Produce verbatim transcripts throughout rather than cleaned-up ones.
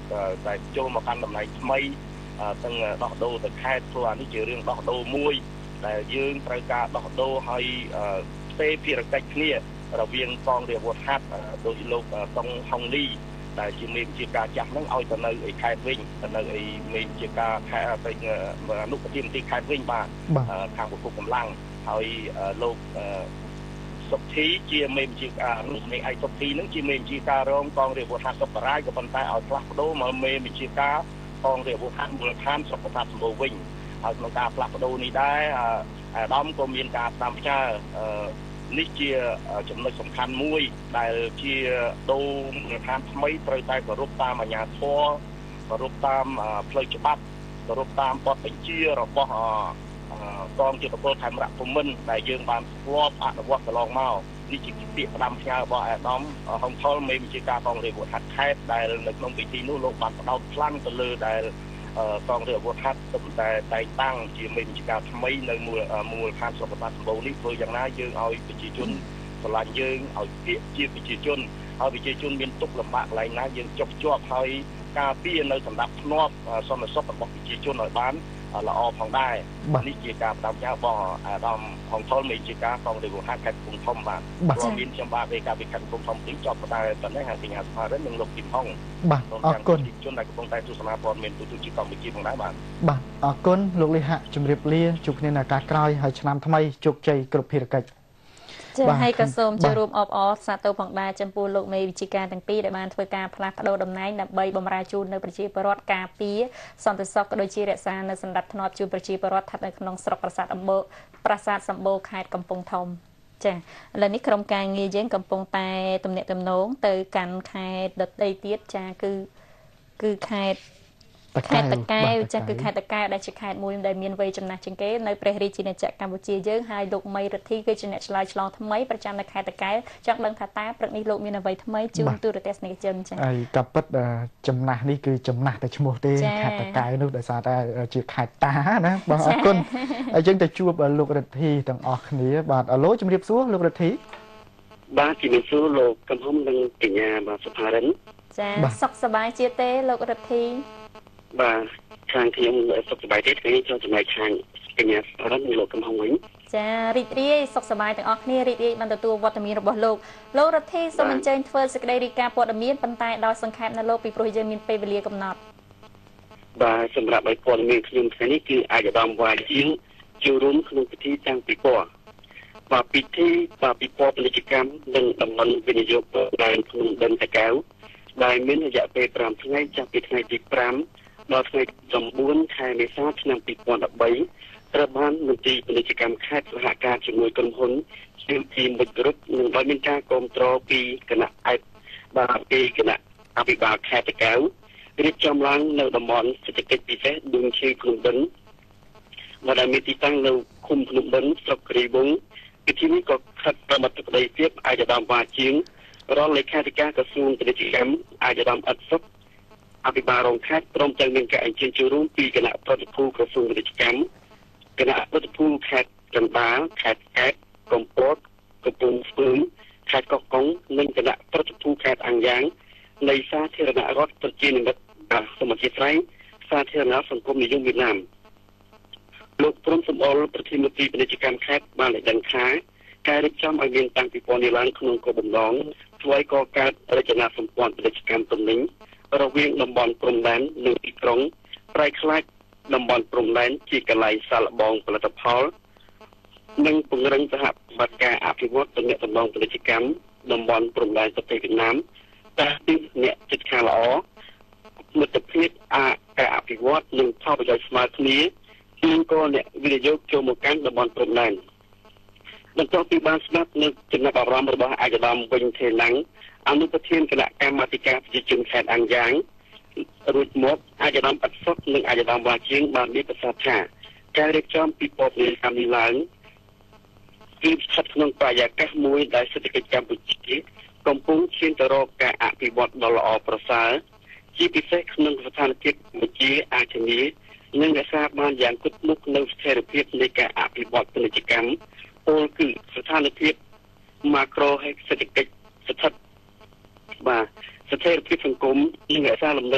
តែចូលមកកាន់តំណែងថ្មីទាំងដោះដូរទៅខេត្តព្រោះអានេះជារឿងដោះដូរមួយដែលយើងត្រូវការដោះដូរឲ្យផ្សេងភារកិច្ចគ្នារវាងកងរាជអាវុធហត្ថដោយលោកតុងហុងលីដែលជាមេបញ្ជាការចាស់ហ្នឹងឲ្យទៅនៅឯខេត្តវិញទៅនៅឯមេបញ្ជាការខេត្តទៅអនុប្រធានទីខេត្តវិញបាទខាងប្រគល់កម្លាំងហើយលោកសុខធីជាមេបញ្ជាការនោះមេឯកសុខធីហ្នឹងជាមេបញ្ជាការរងកងរាជអាវុធហត្ថសុខបរាយក៏ប៉ុន្តែឲ្យផ្លាស់ប្ដូរមកមេបញ្ជាការកងរាជអាវុធហត្ថមូលដ្ឋានសុខភាពសម្បូរវិញហើយក្នុងការផ្លាស់ប្ដូរនេះដែរអាដាមក៏មានការតាមផ្ញើនេះជាចំណុចសំខាន់មួយដែលជាដូរមូលដ្ឋានថ្មីត្រូវតែគោរពតាមអាជ្ញាធរគោរពតាមផ្លូវច្បាប់គោរពតាមបទបញ្ជារបស់កងយុទ្ធពលខេមរៈភូមិន្ទដែលយើងបានស្គាល់អនុវត្តកន្លងមកនេះជាពាក្យផ្ដាំផ្ញើរបស់អាដាមហុងថុលមេបញ្ជាការកងរាជអាវុធហត្ថខេត្តដែលនៅក្នុងពិធីនោះលោកបានផ្ដោតខ្លាំងទៅលើដែលកងរាជអាវុធហត្ថតែតែងតាំងជាមេបញ្ជាការថ្មីនៅមូលមូលដ្ឋានសុខភាពសម្បូរនេះធ្វើយ៉ាងណាយើងឲ្យប្រជាជនស្រឡាញ់យើងឲ្យពាក្យជាប្រជាជនឲ្យប្រជាជនមានទុកលំបាកកន្លែងណាយើងចុះជាប់ហើយការពារនៅសម្ដាប់ធ្នាប់សន្តិសុខរបស់ប្រជាជនឲ្យបានល្អផងដែរនេះជាការផ្ដាំផ្ញើរបស់អាដាមហុងថុលមេបញ្ជាការកងរាជអាវុធហត្ថខេត្តកំពង់ធំបាទព្រមមានខ្ញុំបាទនៃការវិកាត់កំពង់ធំទីចប់តែប៉ុណ្ណេះហើយកញ្ញាសុផារិននិងលោកទីមហុងបាទអរគុណជនដែលកំពុងតែទស្សនាព័ត៌មានទូទៅជាកម្ពុជាផងដែរបាទបាទអរគុណលោកលីហៈជម្រាបលាជួបគ្នានៅឱកាសក្រោយហើយឆ្នាំថ្មីជោគជ័យគ្រប់ភារកិច្ចចា៎ហើយក៏សូមចូលរួមអបអរសាទរផងដែរចំពោះលោកមេវិជាការទាំងពីរដែលបានធ្វើការផ្លាស់ប្ដូរតំណែងដើម្បីបម្រើជូននៅប្រជាពលរដ្ឋការពារសន្តិសុខក៏ដូចជារក្សានៅសណ្ដាប់ធ្នាប់ជូនប្រជាពលរដ្ឋស្ថិតនៅក្នុងស្រុកប្រាសាទអំបូរប្រាសាទសម្បូរខេត្តកំពង់ធំចា៎ឥឡូវនេះក្រុមការងារយើងកំពុងតែទំនាក់ទំនងទៅកាន់ខេត្តដទៃទៀតចា៎គឺគឺខេត្តខេត្តតាកែវចាស់គឺខេត្តតាកែវដែលជាខេត្តមួយដែលមានវ័យចំណាស់ជាងគេនៅព្រះរាជាណាចក្រកម្ពុជាយើងហើយលោកមីរិទ្ធីគឺជាអ្នកឆ្លើយឆ្លងថ្មីប្រចាំនៅខេត្តតាកែវចង់ដឹងថាតើព្រឹកនេះលោកមានអ្វីថ្មីជូនទូរទស្សនិកជនចា៎ហើយក៏ពិតចំណាស់នេះគឺចំណាស់តែឈ្មោះទេខេត្តតាកែវនោះដោយសារតែជាខេត្តតាណាបងអរគុណហើយយើងទៅជួបលោករិទ្ធីទាំងអស់គ្នាបាទអឡូជំរាបសួរលោករិទ្ធីបាទជំរាបសួរលោកកំហុំនិងកញ្ញាបាទសុផារិនចាសុខសប្បាយជាទេលោករិទ្ធីបាទខាងខ្ញុំសុខសប្បាយទេថ្ងៃនេះចូលចំណែកខាងកញ្ញាសុផារិននិងលោកកំហុំវិញចារីករាយសុខសប្បាយទាំងអស់គ្នារីករាយបានទទួលវត្តមានរបស់លោកលោករិទ្ធីសូមអញ្ជើញធ្វើសេចក្តីរាយការណ៍ព័ត៌មានប៉ុន្តែដោយសង្ខេបនៅលោកពីព្រោះយើងមានពេលវេលាកំណត់បាទសម្រាប់ឲ្យព័ត៌មានខ្ញុំថ្ងៃនេះគឺអាយដាមវ៉ាជាងចូលរួមក្នុងពិធីតាំងពិព័រណ៍បាទពិធីបាទពិព័រណ៍ពាណិជ្ជកម្មនិងតំបន់វិនិយោគដែនភ្នំដិនតាកែវដែលមានរយៈពេលប្រាំថ្ងៃចាប់ពីថ្ងៃទីប្រាំដល់ថ្ងៃទី៩ខែមេសាឆ្នាំពីរពាន់ដប់បីត្រូវបានមន្ត្រីពាណិជ្ជកម្មខេត្តសហការជាមួយក្រុមហ៊ុនជាទីមួយគ្រប់និងដោយមានការគ្រប់គ្រងពីគណៈអេតបាទពីគណៈអភិបាលខេត្តតាកែវរៀបចំឡើងនៅតំបន់សេដ្ឋកិច្ចពិសេសឌុងឈីភ្នំដិនដែលមានទីតាំងនៅឃុំភ្នំដិនស្រុកគិរីវង្សពិធីនេះក៏ខិតប្រមត្តក្តីភាពអាយដាមវ៉ាជាងរដ្ឋលេខាធិការក្រសួងពាណិជ្ជកម្មអាយដាមអត់សុខអភិបាលរងខេត្តព្រមទាំងមានការអញ្ជើញចូលរួមពីគណៈប្រតិភូក្រសួងពាណិជ្ជកម្មគណៈប្រតិភូខេត្តកណ្ដាលខេត្តកែបកំពតកំពង់ស្ពឺខេត្តកោះកុងនិងគណៈប្រតិភូខេត្តអង្គយ៉ាងនៃសាធារណរដ្ឋប្រជានិមិត្តសមាជិកស្រីសាធារណសង្គមនិយមវៀតណាមលោកព្រំសំអល់ប្រធានមន្ត្រីពាណិជ្ជកម្មខេត្តបានឲ្យដឹងថាការរៀបចំឲ្យមានតាំងពីពណ៌នេះឡើងក្នុងគោលបំណងធ្វើឲ្យកកើតរចនាសម្ព័ន្ធពាណិជ្ជកម្មទំនិញរវាងតំបន់ព្រំដែននិងទីក្រុងប្រែខ្លាចតំបន់ព្រំដែនជាកន្លែងសាកល្បងផលិតផលនិងពង្រឹងសហប្រតិបត្តិការអភិវឌ្ឍទំនាក់ទំនងពាណិជ្ជកម្មតំបន់ព្រំដែនប្រទេសវៀតណាមតែពីអ្នកជិតខាងល្អមិត្តភាពអាការអភិវឌ្ឍនិងផលប្រយោជន៍ស្មើគ្នាគឺក៏អ្នកវិនិយោគចូលមកកាន់តំបន់ព្រំដែនបន្ទាប់ពីបានស្ដាប់នៅចំណាប់អារម្មណ៍របស់អាយដាមវិញទេណាំងអនុប្រធានគណៈកម្មាធិការប្រជាជនខេត្តអង្គយ៉ាងរួចមកអាយដាមអត់សុខនិងអាយដាមវ៉ាជាងបានមានប្រសាសន៍ថាការរៀបចំពិព័រណ៍ពាណិជ្ជកម្មនេះឡើងគឺស្ថិតក្នុងបរិយាកាសមួយដែលសេដ្ឋកិច្ចកម្ពុជាកំពុងឈានទៅរកការអភិវឌ្ឍដ៏ល្អប្រសើរជាពិសេសក្នុងស្ថានភាពកម្ពុជាអាចធានានិងរក្សាបានយ៉ាងគត់មុខនៅស្ថិរភាពនៃការអភិវឌ្ឍពាណិជ្ជកម្មពលគឺស្ថានភាពម៉ាក្រូសេដ្ឋកិច្ចស្ថិតបាទស្ថិរភាពសង្គមនិងរក្សាលំនឹង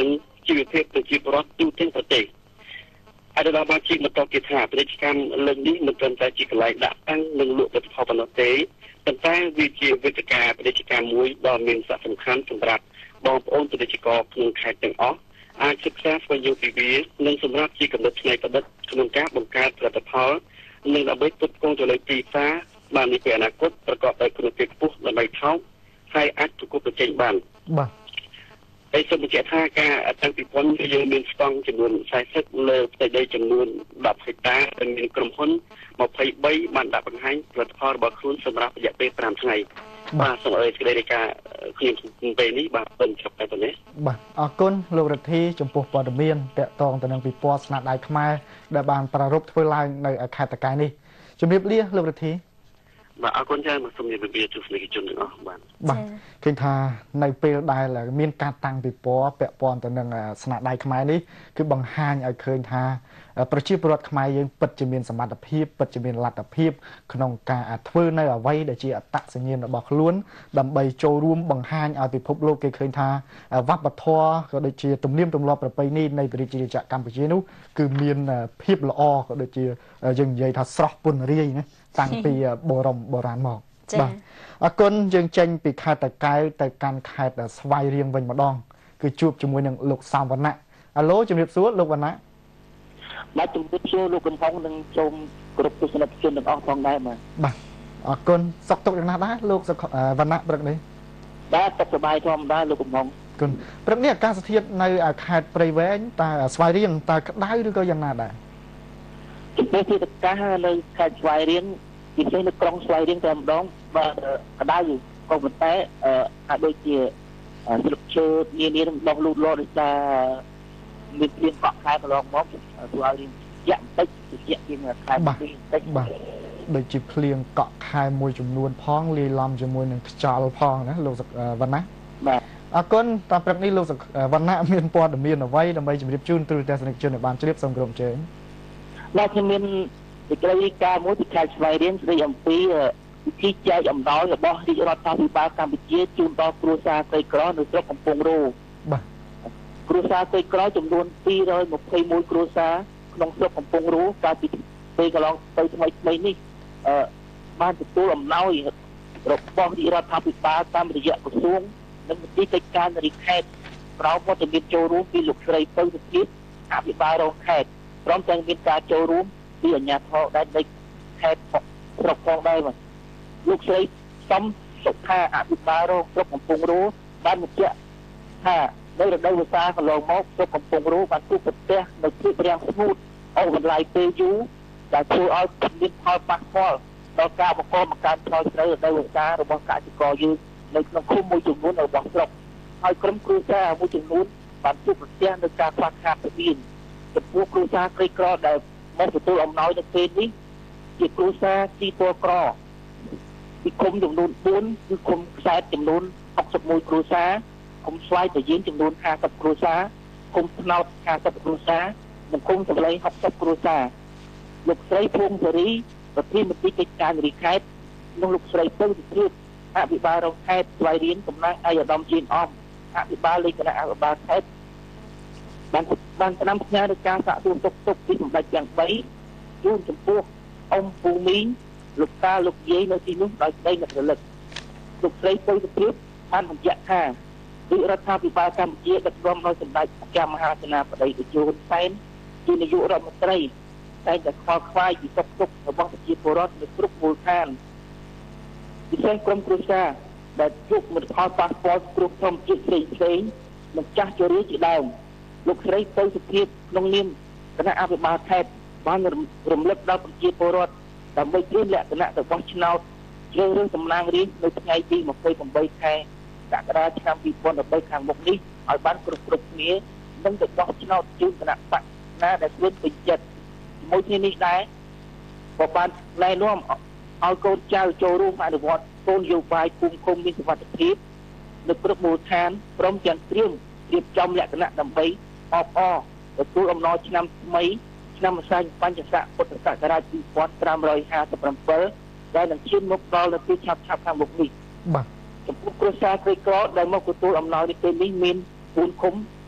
ជីវភាពប្រជាពលរដ្ឋទូទាំងប្រទេសអាដាមបានជាបន្តទៀតថាពាណិជ្ជកម្មលើកនេះមិនត្រឹមតែជាកន្លែងដាក់តាំងនិងលក់ផលិតផលប៉ុណ្ណោះទេប៉ុន្តែវាជាវេទិកាពាណិជ្ជកម្មមួយដ៏មានសារៈសំខាន់សម្រាប់បងប្អូនពាណិជ្ជករក្នុងខេត្តទាំងអស់អាចសិក្សាស្វែងយល់ពីវានិងសម្រាប់ជាកំណត់ផ្នែកប្រឌិតក្នុងការបង្កើតផលិតផលនិងដើម្បីផ្គត់ផ្គង់ទៅលើទីផ្សារបាននាពេលអនាគតប្រកបដោយគុណភាពខ្ពស់ដើម្បីថោកហើយអាចប្រកួតប្រជែងបានបាទហើយសូមបញ្ជាក់ថាការតាំងពីប៉ុនយើងមានស្តង់ចំនួនสี่สิบលើផ្ទៃដីចំនួនដប់ហិកតានិងមានក្រុមហ៊ុនยี่สิบสามបានដាក់បង្ហាញផលិតផលរបស់ខ្លួនសម្រាប់រយៈពេលห้าថ្ងៃបាទសូមអរគុណនៃការខ្ញុំពេលនេះបាទបញ្ចប់តែប៉ុណ្ណេះបាទអរគុណលោករដ្ឋាចំពោះព័ត៌មានតកតងទៅនឹងពិព័រណ៍ស្នាដៃខ្មែរដែលបានប្រារព្ធធ្វើឡើងនៅខេត្តតាកែវនេះជំរាបលាលោករដ្ឋាបាទអរគុណច្រើនសូមជម្រាបលាទស្សនិកជនទាំងអស់បាទបាទឃើញថានៅពេលដែលមានការតាំងពិព័រណ៍ពាក់ព័ន្ធទៅនឹងស្នាដៃខ្មែរនេះគឺបង្ហាញឲ្យឃើញថាប្រជាពលរដ្ឋខ្មែរយើងពិតជាមានសមត្ថភាពពិតជាមានលទ្ធភាពក្នុងការធ្វើនៅអ្វីដែលជាអត្តសញ្ញាណរបស់ខ្លួនដើម្បីចូលរួមបង្ហាញឲ្យពិភពលោកគេឃើញថាវប្បធម៌ក៏ដូចជាទំនៀមទម្លាប់ប្រពៃណីនៃប្រជាជាតិកម្ពុជានោះគឺមានភាពល្អក៏ដូចជាយើងនិយាយថាស្រស់ពុនរាយណាតាំងពីបរមបុរាណមកបាទអរគុណយើងចេញពីខេត្តតាកែវទៅកាន់ខេត្តស្វាយរៀងវិញម្ដងគឺជួបជាមួយនឹងលោកសំវណ្ណៈអាឡូជំរាបសួរលោកវណ្ណៈបាទជំរាបសួរលោកកំហុងនិងសូមគោរពទស្សនិកជនទាំងអស់ផងដែរបាទបាទអរគុណសុខទុក្ខយ៉ាងណាដែរលោកវណ្ណៈព្រឹកនេះបាទសុខសប្បាយធម្មតាលោកកំហុងគុណព្រឹកនេះអាកាសធាតុនៅខេត្តព្រៃវែងតើស្វាយរៀងតើក្តៅឬក៏យ៉ាងណាដែរជំរាបធាតុអាកាសនៅខេត្តស្វាយរៀងពិសេសនៅក្រុងស្វាយរៀងតែម្ដងបាទក្តៅក៏ប៉ុន្តែអាចដូចជាស្លឹកឈើនានានឹងដុះលូតលាស់ដោយសារមានព្រៀងកក់ខែកន្លងមកធ្វើឲ្យរយៈបន្តិចរយៈជាងខែបន្តិចបាទដូចជាភ្លៀងកក់ខែមួយចំនួនផងលាយឡំជាមួយនឹងខ្យល់ផងណាលោកវណ្ណៈបាទអរគុណតាមព្រឹកនេះលោកវណ្ណៈមានព័ត៌មានអ្វីដើម្បីជម្រាបជូនទូរទស្សនិកជនឲ្យបានជ្រាបសូមក្រុមជើងបាទខ្ញុំមានសេចក្តីរាយការណ៍មួយពីខេត្តស្វាយរៀងស្ដីអំពីវិធីចែកអំណោយរបស់រាជរដ្ឋាភិបាលកម្ពុជាជូនដល់គ្រួសារក្រីក្រនៅស្រុកកំពង់រោបាទគ្រួសារក្រីក្រចំនួនពីររយម្ភៃមួយគ្រួសារក្នុងស្រុកកំពង់រោកាលពីពេលកន្លងទៅថ្មីថ្មីនេះអឺបានទទួលអំណោយរបស់រាជរដ្ឋាភិបាលតាមរយៈក្រសួងនិងមន្ត្រីកិច្ចការនារីខេត្តប្រោមវត្តមានចូលរួមពីលោកស្រីពៅសុភាពអភិបាលរងខេត្តព្រមទាំងមានការចូលរួមពីអាជ្ញាធរដែនដីខេត្តស្រុកផងដែរបាទលោកស្រីសំសុខាអភិបាលរងស្រុកកំពង់រោបានបញ្ជាក់ថានៅរដូវវស្សាកន្លងមកស្រុកកំពង់រោបានជួបប្រទះនៅភាពរាំងស្ងួតអូសបន្លាយពេលយូរដែលធ្វើឲ្យមានផលប៉ះពាល់ដល់ការបង្កបង្កើនផលស្រូវរដូវវស្សារបស់កសិករយើងនៅក្នុងឃុំមួយចំនួនរបស់ស្រុកហើយក្រុមគ្រួសារមួយចំនួនបានជួបប្រទះនឹងការខ្វះខាតទឹកមានចំពោះគ្រួសារក្រីក្រដែលមកទទួលអំណោយនៅពេលនេះជាគ្រួសារទីពណ៌ក្រពីឃុំចំនួនបួនគឺឃុំខ្សែតចំនួនหกสิบเอ็ดគ្រួសារឃុំស្វាយតាយានចំនួនห้าสิบគ្រួសារឃុំថ្នោតห้าสิบគ្រួសារនិងឃុំសវលៃหกสิบគ្រួសារលោកស្រីភូមិសេរីប្រធានមន្ត្រីកិច្ចការនារីខេត្តនិងលោកស្រីពៅសុភាពអភិបាលរងខេត្តស្វាយរៀងតំណាងឯកឧត្តមជាអមអភិបាលលេខគណៈអភិបាលខេត្តបានបានតាមផ្ញើនៃការសាកសួរទុកទុកពីសម្ដេចទាំងបីជូនចំពោះអ៊ំពូមីងលោកតាលោកយាយនៅទីនោះដោយក្តីនឹករលឹកលោកស្រីពៅសុភាពបានបញ្ជាក់ថារាជរដ្ឋាភិបាលកម្ពុជាដឹកនាំដោយសម្ដេចព្រះមហាសេនាបតីតេជោហ៊ុនសែនជានាយករដ្ឋមន្ត្រីតែតែខ្វល់ខ្វាយពីទុកទុករបស់ប្រជាពលរដ្ឋនៅគ្រប់មូលដ្ឋានពិសេសក្រុមគ្រួសារដែលជួបមិត្តផលប៉ះពាល់គ្រោះធម្មជាតិផ្សេងផ្សេងនិងចាស់ជរាជាដើមលោកស្រីពៅសុភាពក្នុងនាមគណៈអភិបាលខេត្តបានរំលឹកដល់ប្រជាពលរដ្ឋដើម្បីត្រៀមលក្ខណៈទៅបោះឆ្នោតជ្រើសរើសតំណាងរាស្ត្រនៅថ្ងៃទីยี่สิบแปดខែកក្កដាឆ្នាំยี่สิบสิบ三ខាងមុខនេះឲ្យបានគ្រប់គ្រប់គ្នានិងទៅបោះឆ្នោតជូនគណៈបកណាដែលខ្លួនពេញចិត្តជាមួយគ្នានេះដែរក៏បានណែនាំឲ្យកូនចៅចូលរួមអនុវត្តគោលនយោបាយភូមិឃុំមានសុវត្ថិភាពនៅគ្រប់មូលដ្ឋានព្រមទាំងត្រៀមរៀបចំលក្ខណៈដើម្បីអបអរទទួលអំណរឆ្នាំថ្មីឆ្នាំម្សាញ់បញ្ញស័កពុទ្ធសករាជยี่สิบห้าสิบเจ็ดដែលនឹងឈានមកដល់នៅពេលឆាប់ឆាប់ខាងមុខនេះបាទចំពោះគ្រួសារក្រីក្រដែលមកទទួលអំណោយនេះពេលនេះមានបួនឃុំ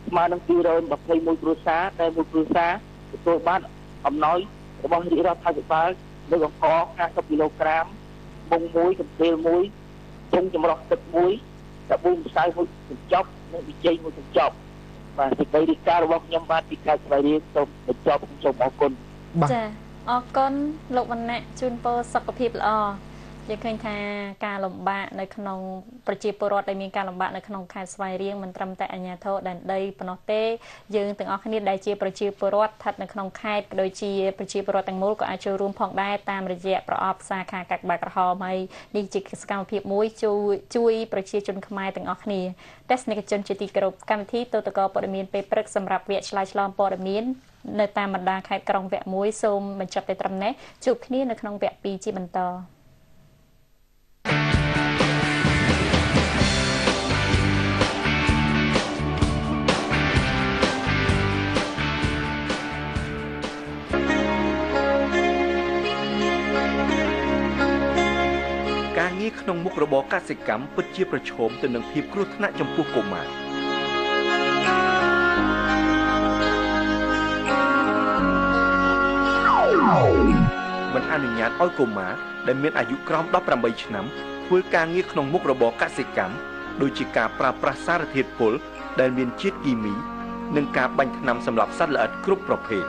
ស្មើនឹងពីររយម្ភៃមួយគ្រួសារតែមួយគ្រួសារទទួលបានអំណោយរបស់រាជរដ្ឋាភិបាលលើកអង្គห้าสิบគីឡូក្រាមមុងមួយកន្ទេលមួយធុងចម្រោះទឹកមួយសាប៊ូម្សៅមួយកញ្ចប់និងប៊ីចេងមួយកញ្ចប់បាទសេចក្តីរាយការណ៍របស់ខ្ញុំបាទពីខេត្តស្វាយរៀងសូមបញ្ចប់សូមអរគុណចាអរគុណលោកវណ្ណៈជូនពរសុខភាពល្អយើងឃើញថាការលំបាកនៅក្នុងប្រជាពលរដ្ឋដែលមានការលំបាកនៅក្នុងខេត្តស្វាយរៀងមិនត្រឹមតែអាជ្ញាធរដែនដីប៉ុណ្ណោះទេយើងទាំងអស់គ្នាដែលជាប្រជាពលរដ្ឋស្ថិតនៅក្នុងខេត្តក៏ដូចជាប្រជាពលរដ្ឋទាំងមូលក៏អាចចូលរួមផងដែរតាមរយៈប្រអប់សាខាកាកបាទក្រហមហើយនេះជាសកម្មភាពមួយជួយជួយប្រជាជនខ្មែរទាំងអស់គ្នាទស្សនិកជនជាទីគោរពកម្មវិធីទូទៅក៏ព័ត៌មានពេលព្រឹកសម្រាប់វគ្គឆ្លើយឆ្លងព័ត៌មាននៅតាមបណ្ដាខេត្តក្រុងវគ្គមួយសូមបញ្ចប់តែត្រឹមនេះជួបគ្នានៅក្នុងវគ្គពីរជាបន្តការងារក្នុងមុខរបរកសិកម្មពិតជាប្រឈមទៅនឹងភាពគ្រោះថ្នាក់ចំពោះកុមារមិនអនុញ្ញាតឲ្យកុមារដែលមានអាយុក្រោមដប់ប្រាំបីឆ្នាំធ្វើការងារក្នុងមុខរបរកសិកម្មដូចជាការប្រើប្រាស់សារធាតុពុលដែលមានជាតិគីមីនិងការបាញ់ថ្នាំសម្លាប់សត្វល្អិតគ្រប់ប្រភេទ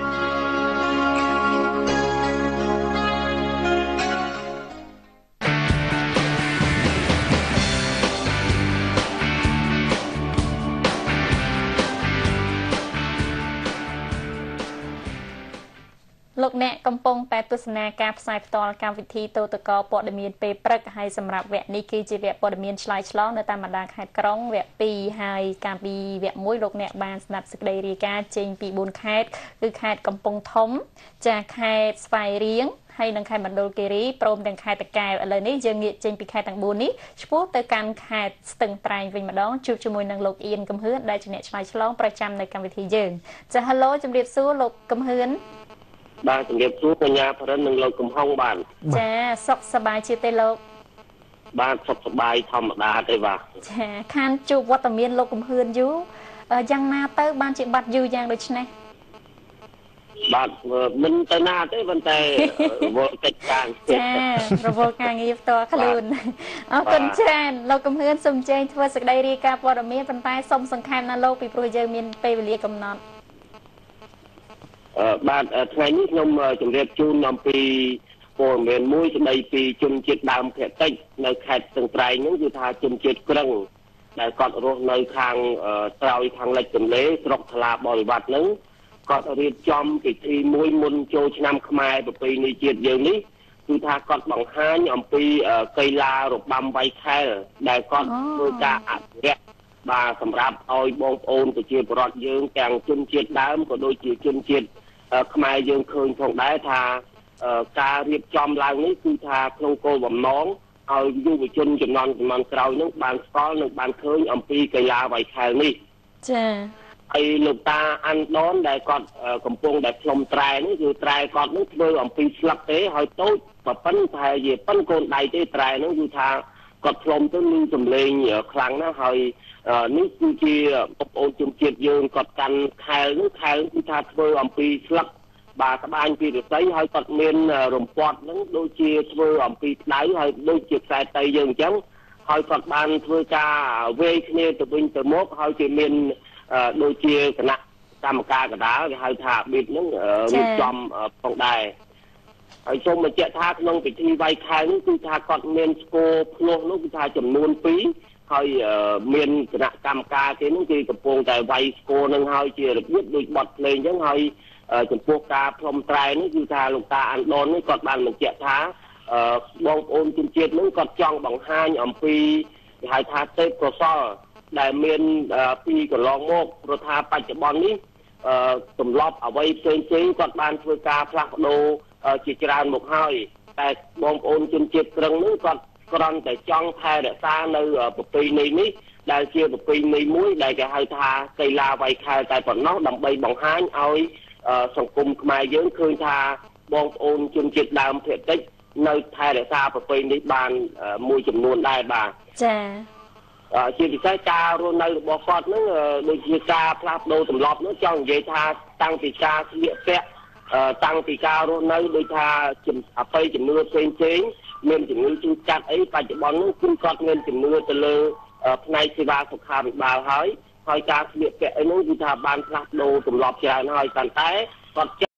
លោកអ្នកកំពុងតែទស្សនាការផ្សាយផ្ទាល់កម្មវិធីទូទៅក៏ព័ត៌មានពេលព្រឹកហើយសម្រាប់វគ្គនេះគឺជាវគ្គព័ត៌មានឆ្លើយឆ្លងនៅតាមបណ្ដាខេត្តក្រុងវគ្គពីរហើយកាលពីវគ្គមួយលោកអ្នកបានស្ដាប់សេចក្តីរាយការណ៍ចេញពីបួនខេត្តគឺខេត្តកំពង់ធំចាខេត្តស្វាយរៀងហើយនិងខេត្តមណ្ឌលគិរីព្រមទាំងខេត្តតាកែវឥឡូវនេះយើងងាកចេញពីខេត្តទាំងបួននេះឆ្ពោះទៅកាន់ខេត្តស្ទឹងត្រែងវិញម្ដងជួបជាមួយនឹងលោកអៀនកំហឿនដែលជាអ្នកឆ្លើយឆ្លងប្រចាំនៅកម្មវិធីយើងចា Hello ជំរាបសួរលោកកំហឿនបាទជំរាបសួរកញ្ញាប្រិននិងលោកកំហុងបាទចាសុខសប្បាយជាទេលោកបាទសុខសប្បាយធម្មតាទេបាទចាខានជួបវត្តមានលោកកំហឿនយូរយ៉ាងណាទៅបានជាបាត់យូរយ៉ាងដូចនេះបាទមិនទៅណាទេប៉ុន្តែរវល់កិច្ចការចារវល់ការងារផ្ទាល់ខ្លួនអរគុណច្រើនលោកកំហឿនសូមចេញធ្វើសេចក្តីរាយការណ៍ព័ត៌មានប៉ុន្តែសូមសង្ខេបណាលោកពីព្រោះយើងមានពេលវេលាកំណត់អឺបាទថ្ងៃនេះខ្ញុំជម្រាបជូនអំពីព័ត៌មានមួយស្ដីពីជនជាតិដើមភាគតិចនៅខេត្តស្ទឹងត្រែងហ្នឹងគឺថាជនជាតិក្រឹងដែលគាត់រស់នៅខាងត្រើយខាងលិចទន្លេស្រុកថ្លាបរិវត្តហ្នឹងគាត់រៀបចំពិធីមួយមុនចូលឆ្នាំខ្មែរប្រពៃណីជាតិយើងនេះគឺថាគាត់បង្ហាញអំពីកីឡារបាំវាយខែលដែលគាត់ធ្វើការអភិរក្សបាទសម្រាប់ឲ្យបងប្អូនប្រជាពលរដ្ឋយើងទាំងជនជាតិដើមក៏ដូចជាជនជាតិខ្មែរយើងឃើញផងដែរថាការរៀបចំឡើងនេះគឺថាក្នុងគោលបំណងឲ្យយុវជនចំនួនចំនួនក្រោយនឹងបានស្គាល់និងបានឃើញអំពីកីឡាវាយខែលនេះចា៎ហើយលោកតាអាន់ដនដែលគាត់កំពុងតែផ្លុំត្រែនេះគឺត្រែគាត់នឹងធ្វើអំពីស្លឹកទេហើយតូចប៉ុណ្ណឹងតែជាប៉ុនកូនដៃទេត្រែនោះគឺថាគាត់ផ្លុំទៅមានចម្លេងខ្លាំងណាស់ហើយនេះគឺជាបងប្អូនជនជាតិយើងគាត់កាន់ខែលនោះខែលគឺថាធ្វើអំពីស្លឹកបាទក្បាញពីឫស្សីហើយគាត់មានរំពាត់នឹងដូចជាធ្វើអំពីក្តៅហើយដូចជាខ្សែតៃយើងអញ្ចឹងហើយគាត់បានធ្វើការវេគ្នាទៅវិញទៅមកហើយជាមានដូចជាគណៈកម្មការកណ្ដាលគេហៅថាប៊ីតនឹងរៀបចំផងដែរហើយសូមបញ្ជាក់ថាក្នុងពិធីវាយខែលនេះគឺថាគាត់មានស្គរភ្លោះនោះគឺថាចំនួនពីរហើយមានគណៈកម្មការគេនឹងគេកំពុងតែវាយស្គរនឹងហើយជារបៀបដូចបទភ្លេងអញ្ចឹងហើយចំពោះការផ្លុំត្រែនេះគឺថាលោកតាអាន់ដននេះគាត់បានបញ្ជាក់ថាបងប្អូនជនជាតិនឹងគាត់ចង់បង្ហាញអំពីគេហៅថាទេពកោសល្យដែលមានពីកន្លងមកព្រោះថាបច្ចុប្បន្ននេះទម្លាប់អ្វីផ្សេងផ្សេងគាត់បានធ្វើការផ្លាស់ប្ដូរជាច្រើនមកហើយតែបងប្អូនជនជាតិក្រឹងនេះគាត់គ្រាន់តែចង់ថែរក្សានៅប្រពៃណីនេះដែលជាប្រពៃណីមួយដែលគេហៅថាកីឡាវាយខែលតែប៉ុណ្ណោះដើម្បីបង្ហាញឲ្យសង្គមខ្មែរយើងឃើញថាបងប្អូនជនជាតិដើមភាគតិចនៅថែរក្សាប្រពៃណីបានមួយចំនួនដែរបាទចាជាពិសេសការរស់នៅរបស់គាត់ហ្នឹងដូចជាការផ្លាស់ប្ដូរទម្លាប់ហ្នឹងចង់និយាយថាតាំងពីការស្លៀកពាក់តាំងពីការរស់នៅដូចថាអបិយជំនឿផ្សេងផ្សេងមានជំនឿជូតកាត់អីបច្ចុប្បន្នហ្នឹងគឺគាត់មានជំនឿទៅលើផ្នែកសេវាសុខាភិបាលហើយហើយការស្លៀកពាក់អីហ្នឹងគឺថាបានផ្លាស់ប្ដូរទម្លាប់ច្រើនហើយប៉ុន្តែគាត់